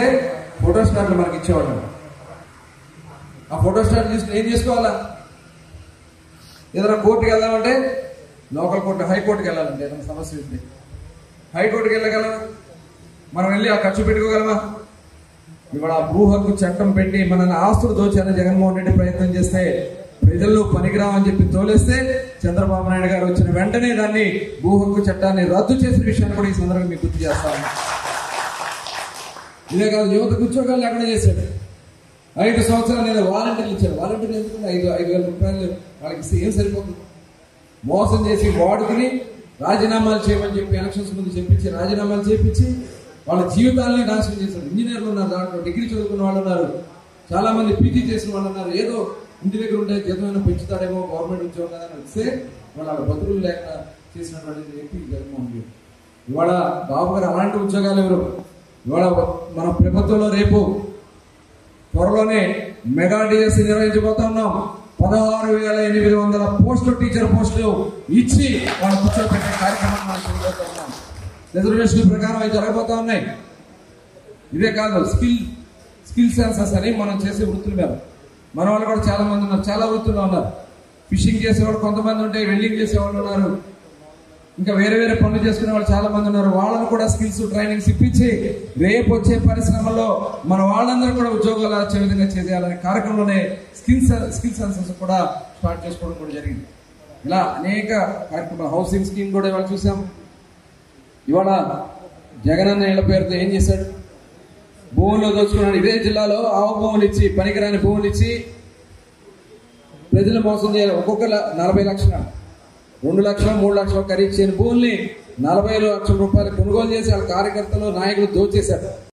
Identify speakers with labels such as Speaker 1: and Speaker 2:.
Speaker 1: అంటే ఫోటో స్టాట్లు మనకి ఇచ్చేవాళ్ళు. ఆ ఫోటో స్టాట్ తీసుకుని ఏం చేసుకోవాలా? ఏదైనా కోర్టుకి వెళ్దామంటే లోకల్ కోర్టు, హైకోర్టుకి వెళ్ళాలంటే ఏదైనా సమస్య ఉంది, హైకోర్టుకి వెళ్ళగలమా? మనం వెళ్ళి ఆ ఖర్చు పెట్టుకోగలమా? ఇవాళ భూ హక్కు చట్టం పెట్టి మనల్ని ఆస్తులు దోచాలని జగన్మోహన్ రెడ్డి ప్రయత్నం చేస్తే, ప్రజల్లో పనికిరామని చెప్పి తోలేస్తే, చంద్రబాబు నాయుడు గారు వచ్చిన వెంటనే దాన్ని భూ హక్కు చట్టాన్ని రద్దు చేసిన విషయాన్ని కూడా ఈ సందర్భంగా మీకు గుర్తు చేస్తాను. ఇదే కాదు, యువతకు ఉద్యోగాలు లేకుండా చేశాడు. 5 సంవత్సరాలు నేను వాలంటీర్లు ఇచ్చాను. వాలంటీర్లు ఎందుకంటే 5,000 రూపాయలు వాళ్ళకి ఇస్తే ఏం సరిపోతుంది? మోసం చేసి వాడుకుని రాజీనామాలు చేయమని చెప్పి ఎలక్షన్స్ ముందు చెప్పించి రాజీనామాలు చేయించి వాళ్ళ జీవితాలని నాశనం చేశారు. ఇంజనీర్లు ఉన్నారు, దాంట్లో డిగ్రీ చదువుకున్న వాళ్ళు ఉన్నారు, చాలా మంది పీజీ చేసిన వాళ్ళు ఉన్నారు. ఏదో ఇంటి దగ్గర ఉంటే జీతమైనా పెంచుతాడేమో గవర్నమెంట్ ఉద్యోగం కదా అని వస్తే వాళ్ళ బతుకులు లేక చేసినటువంటి చెప్పి జగన్మోహన్ రెడ్డి. ఇవాళ బాబు గారు అలాంటి ఉద్యోగాలు ఎవరు? ఇవాళ మన ప్రభుత్వంలో రేపు త్వరలోనే మెగా డిఎస్సి నిర్వహించబోతా ఉన్నాం. 16,800 పోస్టులు, టీచర్ పోస్టులు ఇచ్చి వాళ్ళు కూర్చోబెట్టే కార్యక్రమాన్ని మనం చేయబోతా ఉన్నాం. రిజర్వేషన్ ప్రకారం అవి జరగబోతా ఉన్నాయి. ఇదే కాదు, స్కిల్ సెన్సస్ అని మనం చేసే వృత్తుల మీద మన వాళ్ళు కూడా చాలా మంది ఉన్నారు, చాలా వృత్తుల్లో ఉన్నారు. ఫిషింగ్ చేసేవాళ్ళు కొంతమంది ఉంటే, వెల్డింగ్ చేసేవాళ్ళు ఉన్నారు, ఇంకా వేరే వేరే పనులు చేసుకునే వాళ్ళు చాలా మంది ఉన్నారు. వాళ్ళని కూడా స్కిల్స్ ట్రైనింగ్స్ ఇప్పించి రేపు వచ్చే పరిశ్రమల్లో మన వాళ్ళందరూ కూడా ఉద్యోగాలు వచ్చే విధంగా చేయాలనే కార్యక్రమంలోనే స్కిల్ సెన్సస్ కూడా స్టార్ట్ చేసుకోవడం కూడా జరిగింది. ఇలా అనేక కార్యక్రమాలు, హౌసింగ్ స్కీమ్ కూడా ఇవాళ చూసాం. ఇవాళ జగనన్న ఇళ్ల పేరుతో ఏం చేశాడు? భూముల్లో దోచుకున్నాడు. ఇదే జిల్లాలో ఆవు భూములు ఇచ్చి, పనికిరాని భూములు ఇచ్చి ప్రజలు మోసం చేయాలి. ఒక్కొక్క 40 లక్షల, 2 లక్షలు, 3 లక్షలు ఖరీదు చేయని భూముల్ని 40 లక్షల రూపాయలు కొనుగోలు చేసి వాళ్ళ కార్యకర్తలు, నాయకులు దోచేశారు.